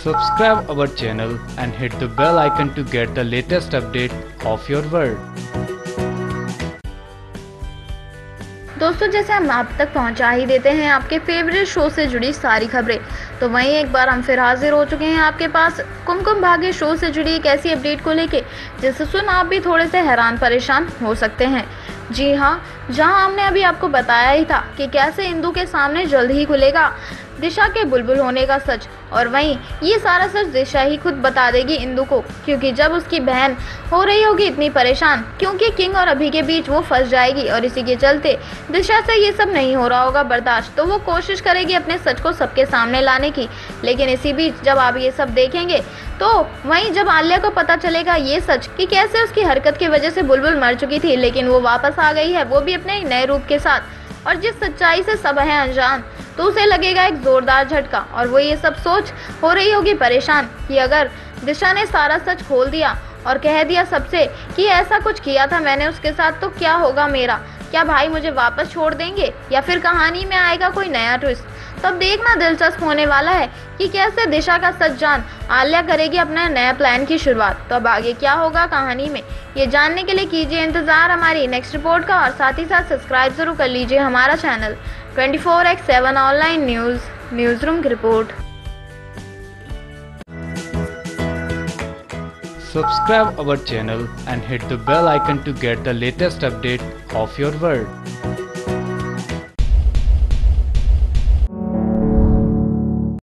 Subscribe our channel and hit the bell icon to get the latest update of your world. दोस्तों, जैसे हम आप तक पहुंचा ही देते हैं आपके फेवरेट शो से जुड़ी सारी खबरें, तो वहीं एक बार हम फिर हाजिर हो चुके हैं आपके पास कुमकुम भाग्य शो से जुड़ी एक ऐसी अपडेट को लेके जिसे सुन आप भी थोड़े से हैरान परेशान हो सकते हैं। जी हाँ, जहां हमने अभी आपको बताया ही था कि कैसे इंदु के सामने जल्द ही खुलेगा दिशा के बुलबुल होने का सच, और वहीं ये सारा सच दिशा ही खुद बता देगी इंदु को, क्योंकि जब उसकी बहन हो रही होगी इतनी परेशान क्योंकि किंग और अभी के बीच वो फंस जाएगी और इसी के चलते दिशा से ये सब नहीं हो रहा होगा बर्दाश्त, तो वो कोशिश करेगी अपने सच को सबके सामने लाने की। लेकिन इसी बीच जब आप ये सब देखेंगे तो वहीं जब आलिया को पता चलेगा ये सच कि कैसे उसकी हरकत की वजह से बुलबुल मर चुकी थी लेकिन वो वापस आ गई है, वो भी अपने एक नए रूप के साथ, और जिस सच्चाई से सब है अनजान, तो उसे लगेगा एक जोरदार झटका और वो ये सब सोच हो रही होगी परेशान कि अगर दिशा ने सारा सच खोल दिया और कह दिया सबसे कि ऐसा कुछ किया था मैंने उसके साथ, तो क्या होगा मेरा, क्या भाई मुझे वापस छोड़ देंगे या फिर कहानी में आएगा कोई नया ट्विस्ट। तब देखना दिलचस्प होने वाला है कि कैसे दिशा का सच जान आलिया करेगी अपने नए प्लान की शुरुआत। तो अब आगे क्या होगा कहानी में, ये जानने के लिए कीजिए इंतजार हमारी नेक्स्ट रिपोर्ट का, और साथ ही साथ सब्सक्राइब जरूर कर लीजिए हमारा channel 24x7 online news room की report. Subscribe our channel and hit the bell icon to get the latest update of your world.